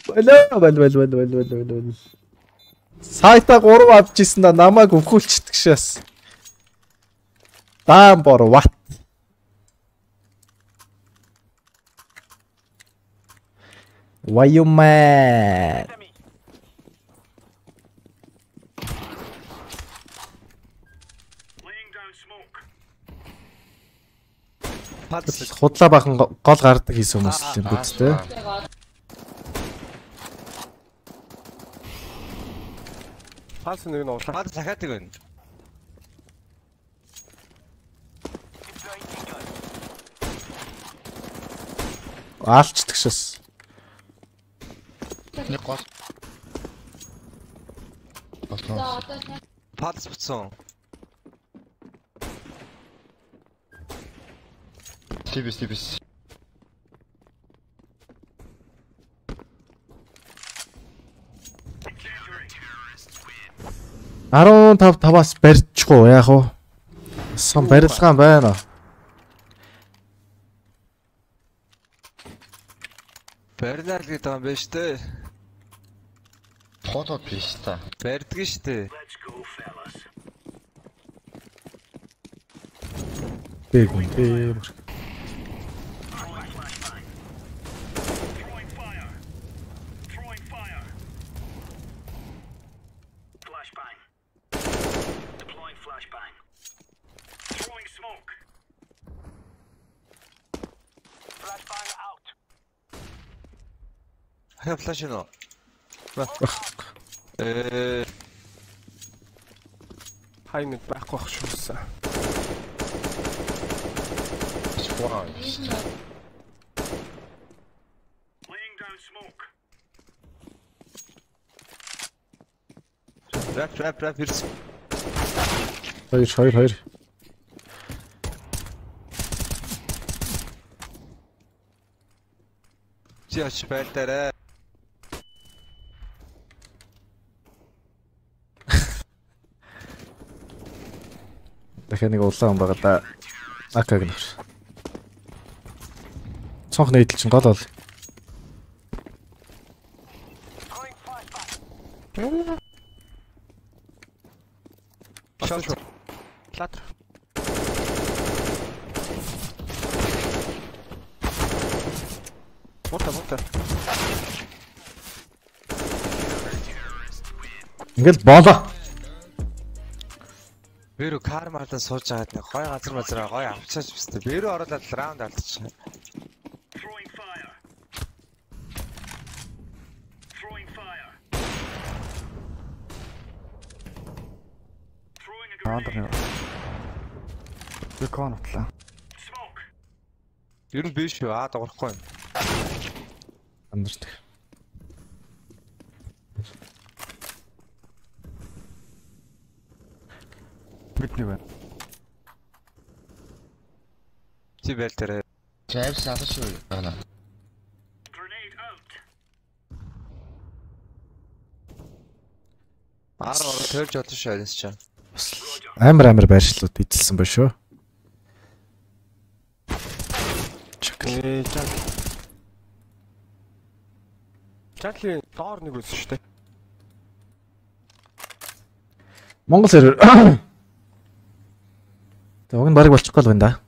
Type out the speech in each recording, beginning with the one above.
Болоо. Сайта 3 авчихсан да намайг өвхүүлчихдэг шээс. Даан бор what? Why you mad? Худлаа бахан гол гардаг хийсэн хүмүүс юм гүцтэй. Палс нэг нь уулаа. Палс захаадаг байна. Аалчдаг шээс. Нэг гол. Палс буцсан. Тибис. 15-5-аас барьчихгүй яах вэ? Сон барилгаан байна. Барилал гэдэг юм байна штэ. Фото биш та. Барьдаг штэ. Бэг. Флаш нөө. Хайныг байхгүй ах шүүсэн. Trap ирс. Хоёр. Чи ач байлтараа. Дахиад нэг улаан байгаа да. Акаг нэр. Цонх нийтэл чинь гол бол. Платер. Вот. Ингээл боолоо. Бэрүү кармартаа сууж байгаад нэг гой газар гой авчаач бистэ. Бэрүү ороод раунд алдчихсан. Андер. Бекон утлаа. Ер нь биш үү? Даграхгүй юм. Андерт. Бидний байна. Чи байлтараа. Чайвс алаш юу байна? Ороо төрж олж шайнас чам. Амар байршлууд эзэлсэн ба шүү. Чатли доор нэг үсэн шүү дээ. Монгол сервер. Тэг уг нь барыг болчихгүй л байна да.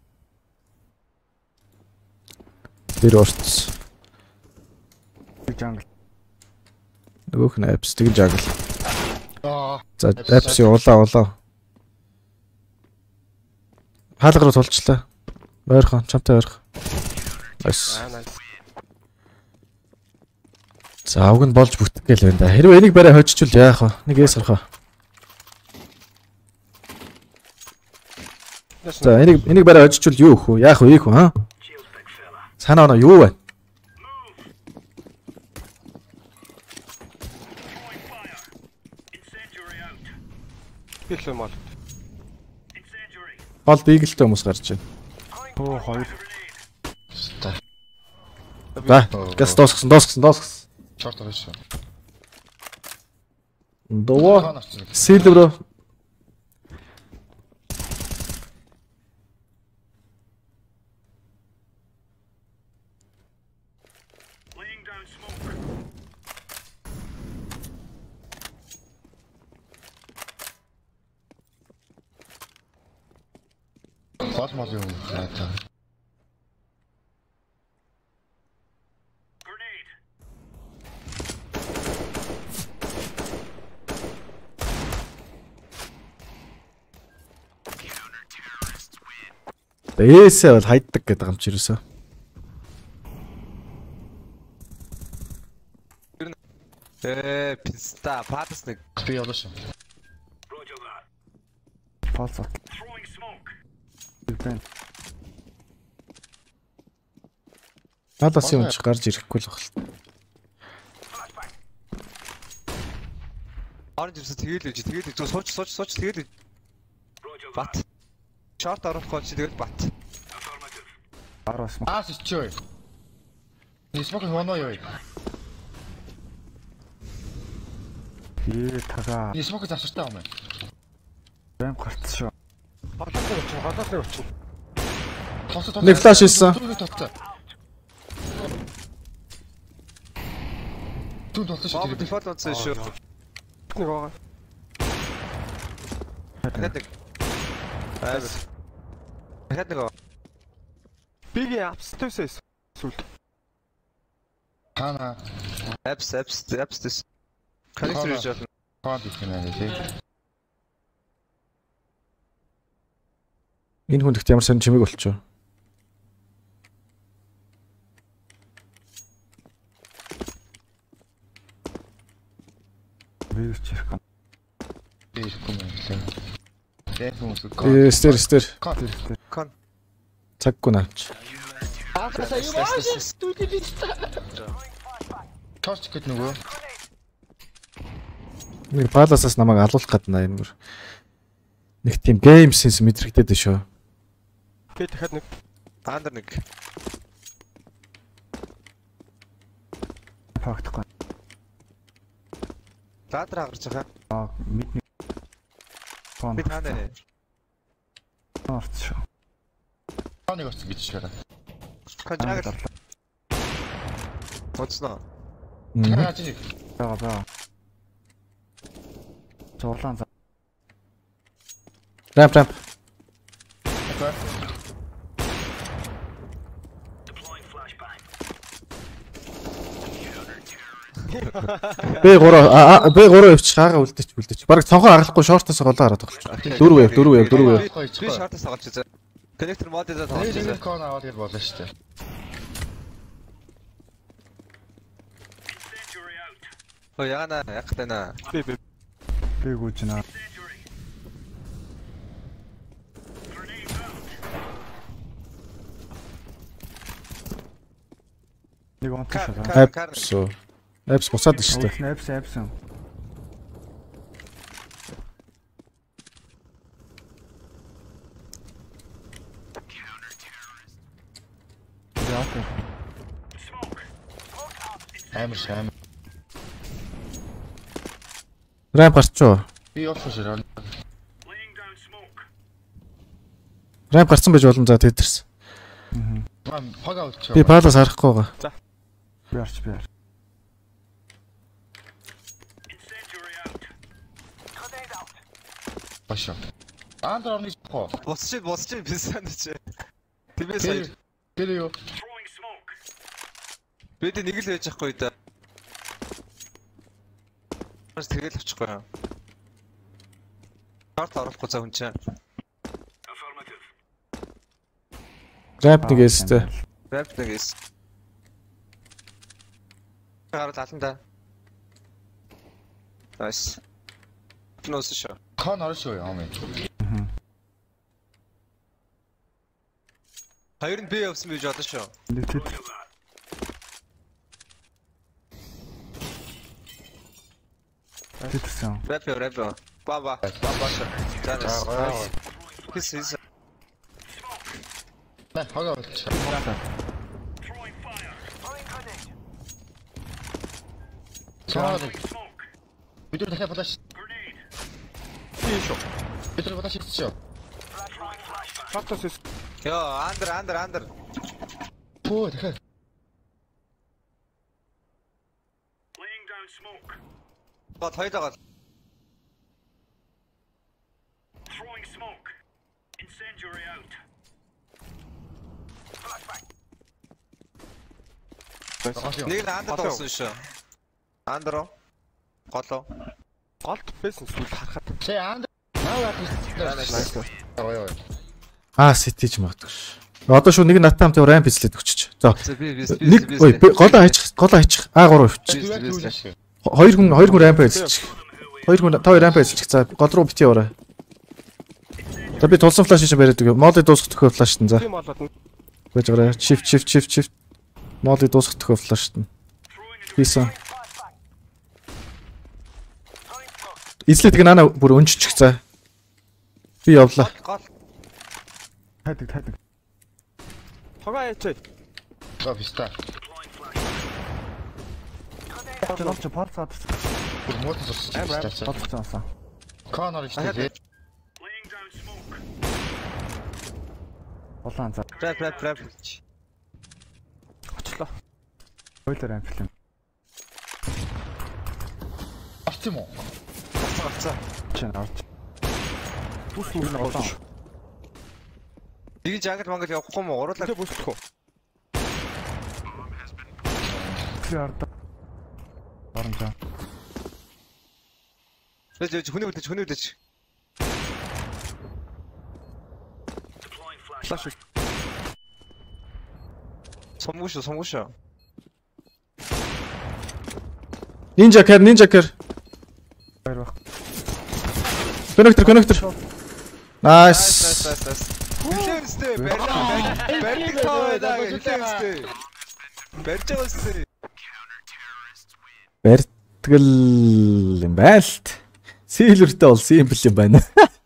Тэр орц. Jungle. Нөгөөх нь apps тэг jungle. За apps улаа. Хаалга руу тулчлаа. Ойрхон чамтай ойрхон. Nice. За уг нь болж бүтэх гээл байна да. Хэрвээ энийг барай хожичвол яах вэ? Нэг эс орхоо. За энийг барай хожичвол юу өх вэ? Яах вэ? Ийх үү хаа? Санаа оноо юу вэ? Хэлээ мал. Гол биегэлтэй хүмүүс гарч байна. Оо хоёр. За, газ дуусгасан. Чорт орсон. Доо. Сэлбэр. Гол мол юм яатаа. Ээсээ бол хайддаг гэдэг юм чи юусаа. Писта, патас нэг. Би явлаа шүү. Фалс. Бэн. Надаас юм чи гарч ирэхгүй л байна. Оранж юусе тэгэл зүг сууч тэгэл. Бат. Шорт орохгүй чи тэгэл бат. Араас ма. Аас ичөө. Нисмок хоноо ёо. Тага. Нисмок завсартай юм. Бэм гарцсан шүү. Халаасаа өчсөн. Нэг флаш хийсэн. Түн тоглож Боб шүү. дефолт онцсон шүү. Нэг байгаа. Нэг. Айс. Нэг. Биги апстайс сүлд. Хана. Apps this. Connect хийж болно. Хаад их нэ тий. Энэ хүн ихт ямар сан чимэг болчихоо. Вирус чих. Ирэхгүй мэн. Тэфон үсэг. Стер. Кон. Цаггүй наач. Торч гэд нөгөө. Нэг паласаас намайг алуулах гадна энэ мөр. Нэг тийм гейм сенс мэдрэгдээд шүү. Би дахиад нэг Андер нэг. фактгүй. Ладра гарч байгаа. Мид нэг. Би танаа. Орц шүү. Ханыг орсон гэж шаараа. Конжагл. Боцно. Ханаач нэг. Бага. Зоолан за. Рамп. B3 өвч хаагаа үлдэж. Бараг цонхоо агалахгүй шортоос голоо хараад тоглож. 4 wave. Би шортоос тоглож үзээ. Connector моддоо тоглож үзээ. Нэг кон аваад ир болно шүү дээ. Ой яана ягтана. Би гүйжнэ. Нэг онцлоо. Апс буцаад шүү дээ. Апс. Амар шам. Рамп гарчуу. Би явах шээ. Рамп гарсан байж болно за тедэрс. Пага үлчээ. Би палас харахгүй байгаа. Би арч. Башаа. Андер орны хоо. Босч би санаач. Тэмээ сая. Гэлээ юу? Бид нэг л байж ахгүй да. Бас тэгэл авчихгүй юм. Карт оруулахгүй за хүн чинь. Рамп нэгээстэй. Рамп нэгээс. Гараад аланда. Nice. Нөөс шүү. Кон орно шүү яа мэн. Хоёр нь би явсан байж бодсон шүү. Нэг тэд. Тэдсэн. Рэп. Баба. Жанас. Хис. Нэ пага үлчээ. Чаад. Бид дахиад флаш. Бид флаш хийчихё. Фактос. Йоо, андер. Пөө дахиад. Бат хайдагаа. Нэг л андер дуусан шүү. Андро. Голоо. Голд байсан сүлд харахад. Тэ анд. Ой. Сити ч магадгүй ш. Одоо шүү нэг наттай хамт рамп хийлээд өгчөж. За. Би Нэг голоо хайчих. А3 өвч. Хоёр хүн рамп хийлчих. Хоёр хүн та рамп хийлчих. За гол руу бити яваарай. За би тулсан флаш хийж бариад өгөө. Модыг дуусгах төхөө флаштан за. Тийм болоод. Гэж гараа. Shift. Модыг дуусгах төхөө флаштан. Хийсэн. Эзлээд гэнаа бүр өнжчих за. Би явлаа. Хайдаг. Хага яачаа. Писта. Чи парцаад. Мод зурсан. Парцаасан. Конор ихтэй. Улаан за. Преп. Очлоо. Бойлер амплим. Арчим уу? Авцаа. Чин арч. Бүс мөр болоо. Нэг жангал мангал явахгүй юм уу? Уруулаа. Тэгээ бүсдэх үү? Чи ард. Оронжоо. Хүний үдэж. Флаш. Сомгош. Ninja kер. Баяр баг. Connector. Nice. Хүлээвэстэй. Барьдаг таа. Хүлээвэстэй. Барьж байгаа үстэй. Бэртгэл юм байлт. Silver-тэй бол simple юм байна.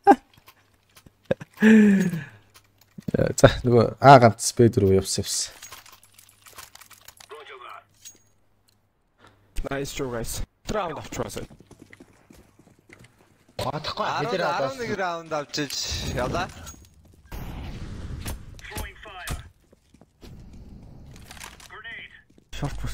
За нөгөө ганц спейд руу явсан. Nice job guys. Раунд авчихваа. Батхгүй бид нэр 11 раунд авчиж явлаа. Шорт бүс.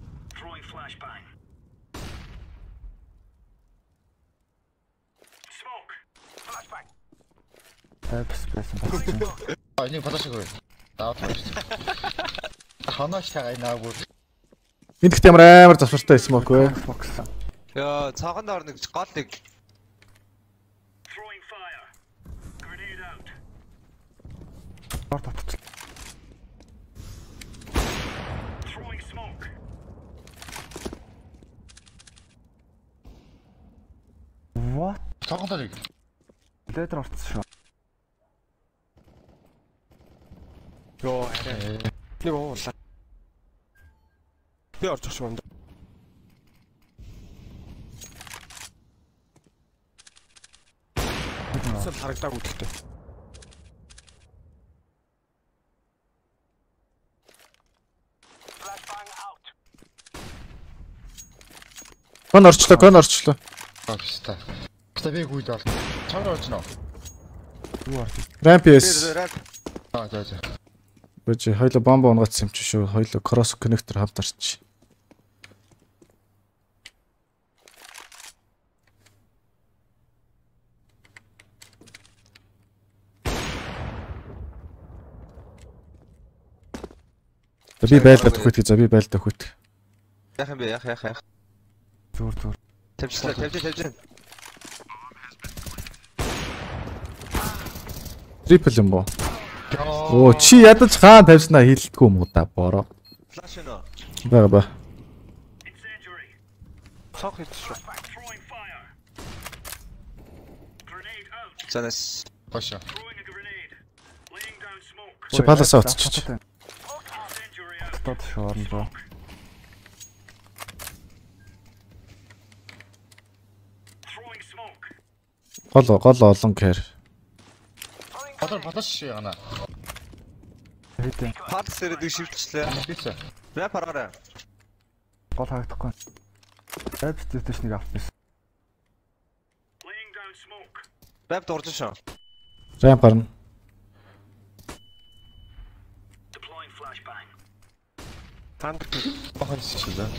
Эпс байсан. Энийг флашгүй. Даа. Ханаач тагаа наагүй. Энд ихтэй амар завсартай смок вэ? Яа, цаахан доор нэг гол нэг. Шорт атчих. What? Цогцолыг. Ледер орцсон шүү. Йоо, арай. Нэг уулаа. Би орж ирсэн юм да. Сэл харагдааг үтэлтэй. Кон орчлоо. Писта. Писта гүйд орно. Чанга орчихно. Юу орч. Ramp-с. За. Бэж хоёлоо бомб унгацсан юм чи шүү. Хоёлоо кросс коннектор хавд арч. Би байлдах хөт. Яах юм бэ? Яах. Зүр. Тавьж. Трипл юм боо. Оо чи ядаж хаан тавьснаа хийлдэггүй юм уу да бороо. Флаш нөө. Бага. Цог хийчихв. Занас. Баша. Чи паласаа уцчих. Тот шоорноо. Гол олон кэр. Палаш яана. Хэдэ. Палс ирээд шивчлээ. Писта. Рэп хараарай. Гол хаагдахгүй. Эпс дэвтэш нэг авчихсан. Рэп дурж шоо. Ramp харна. Танд Бахарч шүү дээ.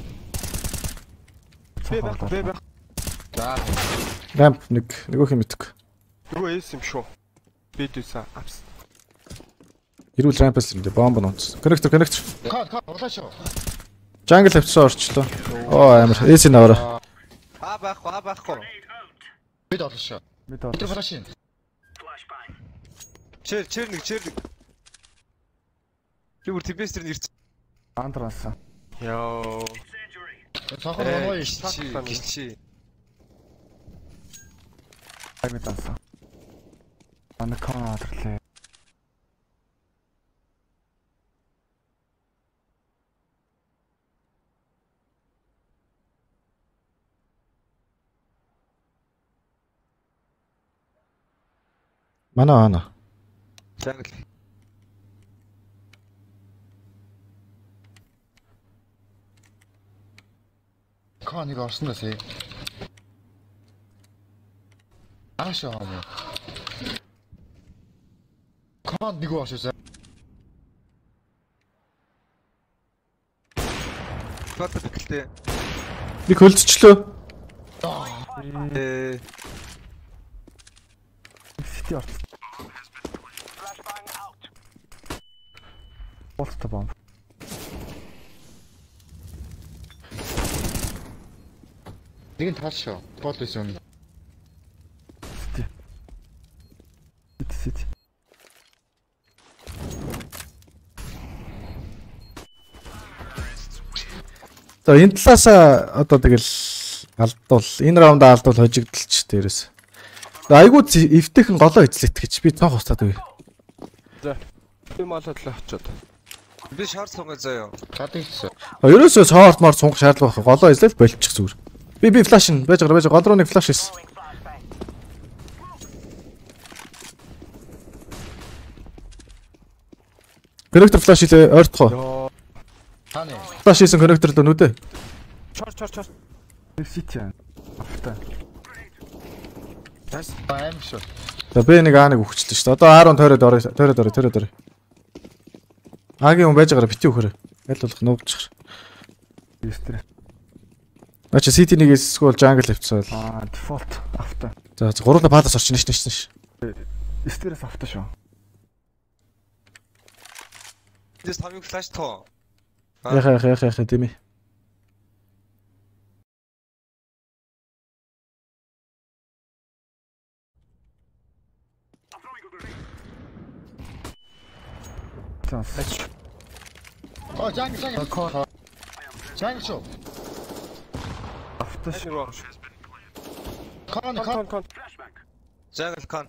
бэ. За. Ramp нөгөөх юм мэдгүй. Юу эс юм шүү. Би дүүсэн апс. Ирүүл рампас л дээ бомб нууц. Коннектор. Кат урлаач. Jungle авчихсан орчлоо. Оо амар. Эс наваа. Байхгүй. Бид олсон. Бид Тэр флашин. Чэр нэг. Юу тибэстер нэрч. антрансан. Яа. Цахан оноо Гिचи. Бид ансан. Анакон адрлээ. Манай. Jungle. Каныг орсноос ээ. Аашаа юм. Кан нэг оршоо. Фото гэлтэй. Нэг хөлдчлөө. Сити орц. Болтой бомб. Нэг нь таашаа. Бол байсан юм. Сити. За энэ талаасаа одоо тэгэл алдвал энэ раундаа алдвал хожигдолч дээрээс. Айгуу эвтэйхэн голоо эзлэт гэж би цонх устаад үе. За. Би малаадлаа очоод. Би шаар сунгаа заяа. Гадаг хийсэн. Ерөөсөө цоортмоор сунгах шаардлага байхгүй. Голоо эзлэл болчих зүгээр. Би флаш нь байж гол руу нэг флаш хийсэн. Коннектор флаш хийлээ ойртохоо. Хааны. Флаш хийсэн коннектор л нүдэ. Чор. Сити. Авта. Аим шүү. За би нэг А1 өгчлээ шүү дээ. Одоо А10 тойроод. Агийн хүн байж байгаа бити өгөхөр. Аль болох нуугдчих. Эстер. Ача City нэг эсвэл Jungle авчихсан. Дефолт авта. За гурлаа палас орчих нэш. Эстерээс авта шүү. Дэс тамиг флаш тоо. Яха тийм ээ. Жан. Жан шүү. Авта шүү. Кан. Jungle con.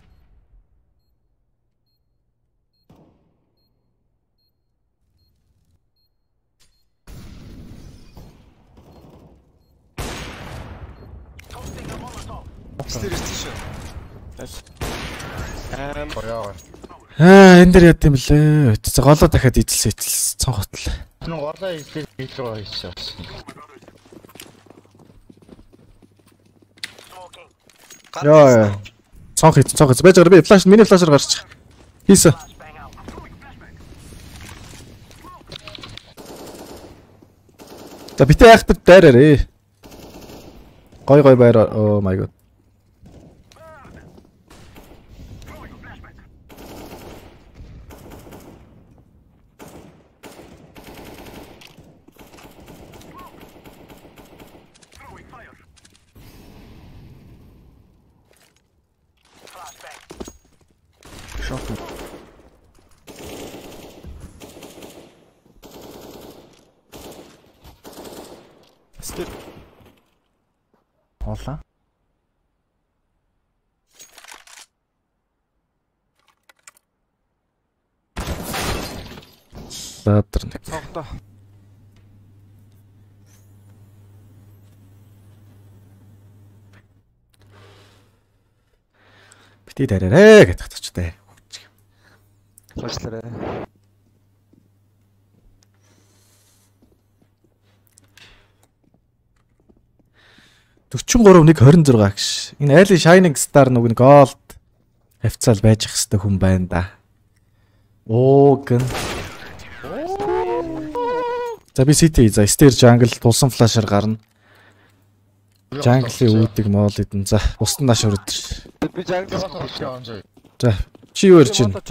Стириш. Боёо. Энэ дээр яд юм блэ. За голоо дахиад эзэлсэн цонхотл. Нэг голоо эзлэх хэлрүү хийсэн. Яа. Цонх байж байгаа би флаш миний флашаар гарч. Хийсэн. За битээ яхад дайраарэ. Гой байр. Oh my god. Степ. Хоолаа. Лаатар нэг. Цогтой. Бити дайраарэ гэдэг тачтай. Флашлараа. 43-1-26 гэж. Энэ айлын Shining Star нэг Gold хавцаал байж ах хэвээр хүн байна да. Гэн. За би City за Stair Jungle тулсан флашаар гарна. Jungle-ийн үүдийг моол идэн. За устан нааш өрөдөр. Би Jungle Болоо. За Чи юу ярьж байна?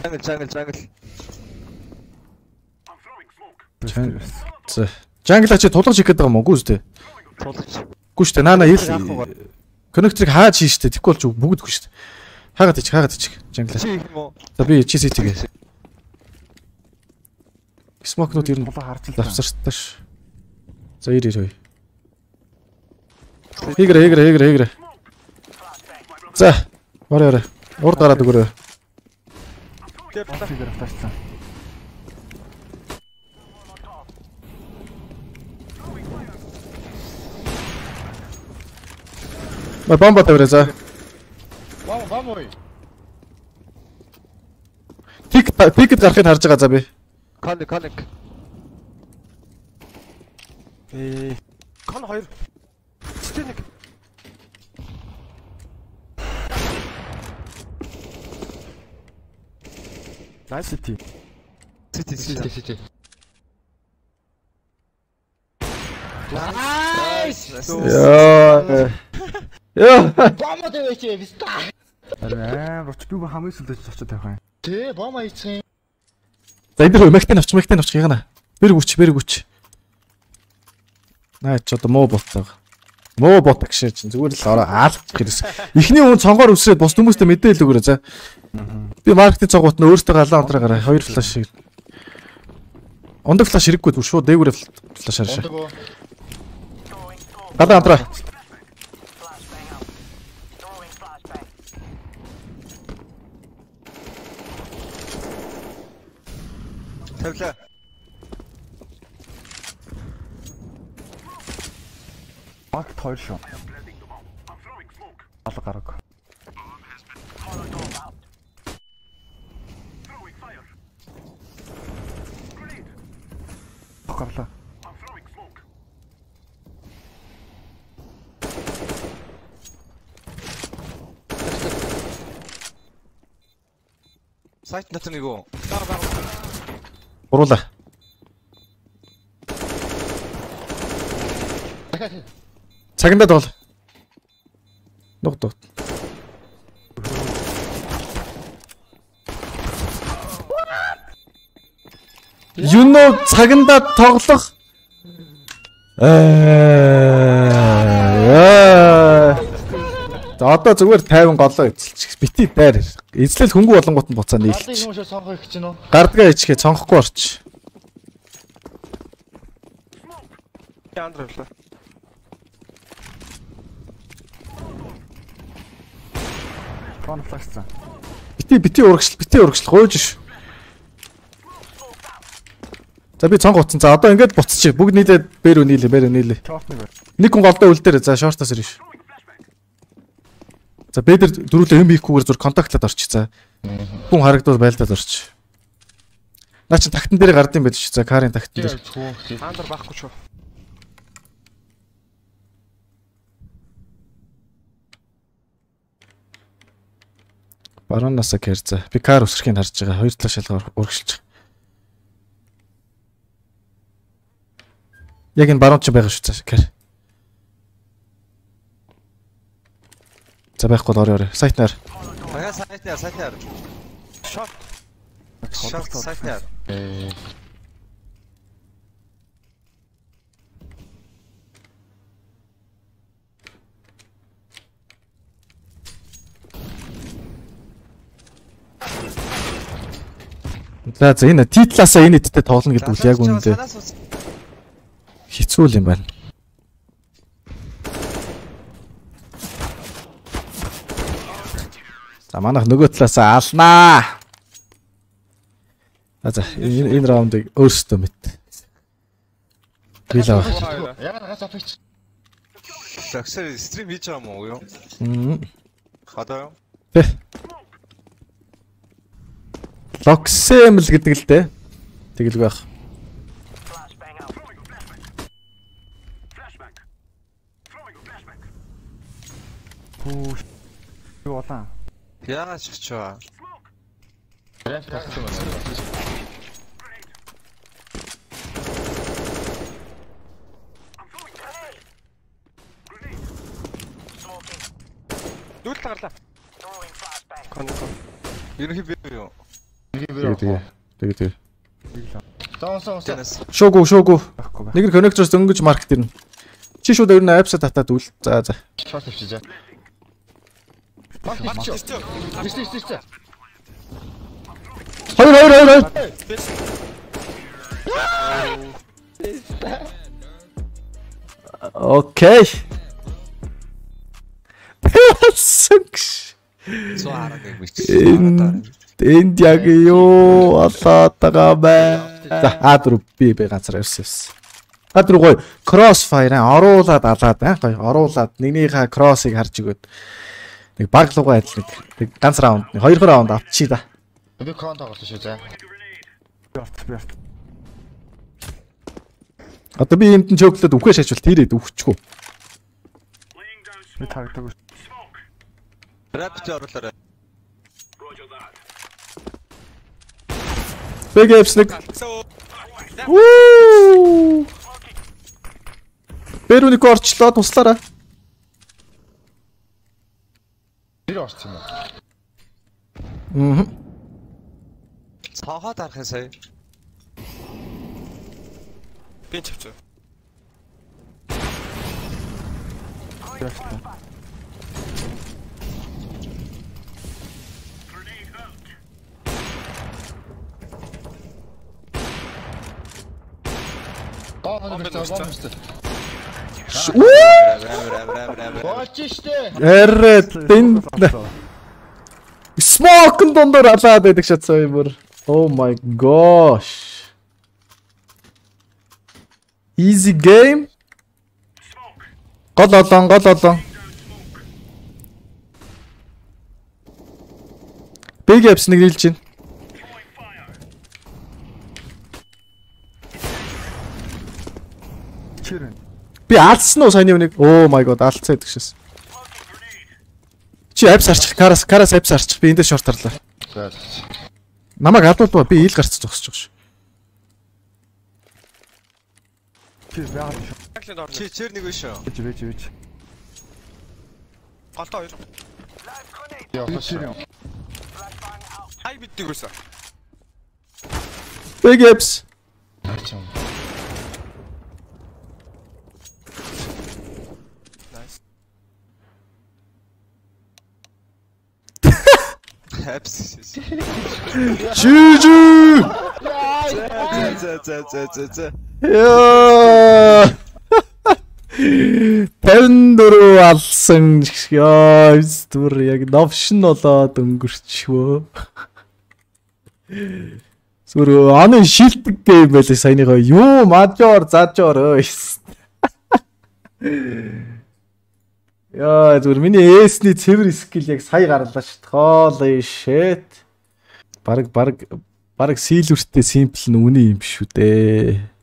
Jungle. За. Jungle чи тулгаж хийх гээд байгаа юм уу? Үгүй үстэй. Тулгаж. Үгүй шүү дээ. Наана ил коннекторыг хааж хийн шүү дээ. Тэгэхгүй бол бүгдгүй шүү дээ. Хаагаад ич. Jungle. Чи их юм уу? За би чи сэтгээ. Смокнууд ер нь Тулаа харж л давсартай ш. За ир. Хийгрэ. За. Орой. Урд гараад өгөөрэй. Фигэр тавьсан. Бомба тавьраа за. Бам ой. Пикэт гарахыг харж байгаа за би. Коник. Кон 2. Цэцэн 1. Nice city. City. Яа. Бам дэвэж виста. Роч би хамгийн сүлдэж очиж тавих юм. Тэ бам хийцэн. За энэ хөө мэгтэн авч яана. Бэр гүч. Наа ч одоо муу боттоо. Муу бот гэж чинь зүгээр л ороо аалчих хэрэгс. Эхний хүн цонгоор үсрээд бос хүмүүстэй мэдээлэл өгөөрэй за. Би маркетинг цоггоот нь өөртөө галаа онтроо гараа 2 флаш шиг. Ондог флаш хэрэггүй зүр шууд дээгүүрээ флаш харшаа. Галаа онтроо. Тавлаа. Марк 2 шүү. Алга гараг. Гарлаа. Сайт дотор нэг үү? Уруулаа. Цагандаа тоол. Нугт. Юно цагандаа тоглох. За одоо зүгээр 50 голоо эзэлчих. Бити дайр. Эзлэл хөнгө болонгууд нь буцаа Галын нийлчих. юм шиг сонгох гэж байна уу? Гардгаа ичгээ цонхохгүй орч. Андрлаа. Кон флашсан. Бити урагшил гойж ш. За би цонх утсан. За одоо ингээд буцчих. Бүгд нийлээд бэр үнэлээ. Чорт нэг. Нэг хүн голдоо үлдээрээ. За шортоос ирж. За бэдэр дөрүлээ юм хийхгүйгээр зур контактлаад орчих. За. Хүн харагдвал байлдаад орчих. Наа чи тактан дээр гардыг байж ш. За карын тактан дээр. Андр байхгүй шүү. Баруунасаа кэр за. Би кар өсрөхийг харж байгаа. Хоёр талаа шалгаар урагшилж. Яг энэ баруун ч байгаа шүү цааш кэр. За байхгүй орой. Сайтнаар. Бага сайтнаар. Шорт сайтнаар. За энэ титлаасаа энэ идтэй тоглоно гэдэг үл яг үнэндээ хэцүү юм байна. За манайх нөгөө талаасаа алнаа. За энэ раундыг өөрсдөө мэд. Билаа. Ягаад гас авчих. Таксэр стрим хийж байгаа юм уу юу? Хадаа юу? Тэ. Локсэмл гэдэг л дээ. Тэгэл байх. Пүүш. Юу болоо? Яагаад чичваа? Рэп тахсан байна. Дүүл тагарлаа. Кон. Ерөнхий би юу? Тэгээ. Сон. Тэнэс. Шуугүй. Байхгүй байна. Нэг нь коннекторс дөнгөж маркет ирнэ. Чи шууд ер нь апса татаад үл. За. Шорт авчиж. Марк Марк. тийч. Тийш. Хоёр. Окей. Сэкш. Суу хараад нэг бич. Энд яг юу болоод байгаа бэ? За А4 би ганцаар ирсэн. А4 гоё кроссфайр оруулаад алаад гоё оруулаад нэгнийхээ кроссыг харж өгöd. Нэг баг лугаа адил нэг ганц раунд, хоёр раунд авчи да. Би кон тоглосон шүү за. Би орт. Одоо би юмд нь чөглөд үхээ шаачвал тийрээд үхчихгүй. Би тагдаг. Рапт оруулаарай. Big apps нэг. Вуу! Бэрүник орчлоо туслаараа. Тэр орсон юм уу? Цаахаа дарахын сая. Би чавч. Болж штэ. Эрет тэн Smoke дондор алаад байдаг шатсан юм бүр. Oh my gosh. Easy game. Гол олон. Big apps нэг нийлж байна. Чирэн. Би алдсан уу саяны үнийг? Oh my god, алдсан гэдэг шээс. Чи апс арчих, карас апс арчих. Би эндээ шорт тарлаа. За. Намайг алдуулбаа. Би ил гарцаж зогсож байгаа шүү. Чи яагаад шүү? Тагланд орно. Чи чир нэг биш үү? Вэж. Голтой хоёр. Яа. Ай биддэг байсан. Big apps. Nice. Апс. Жижиг. За. Яа. 54 алсан. Яа, зүр яг новшин болоод өнгөрчвөө. Зүр аны шилдэг гэм байлаа саяныхоо. Юу мажор зажор ой. Яа, зүр миний эсний цэвэр скил яг сая гарлаа шít. Holy shit. Бараг сийлвэртэй симпл нь үний юм шүү дээ.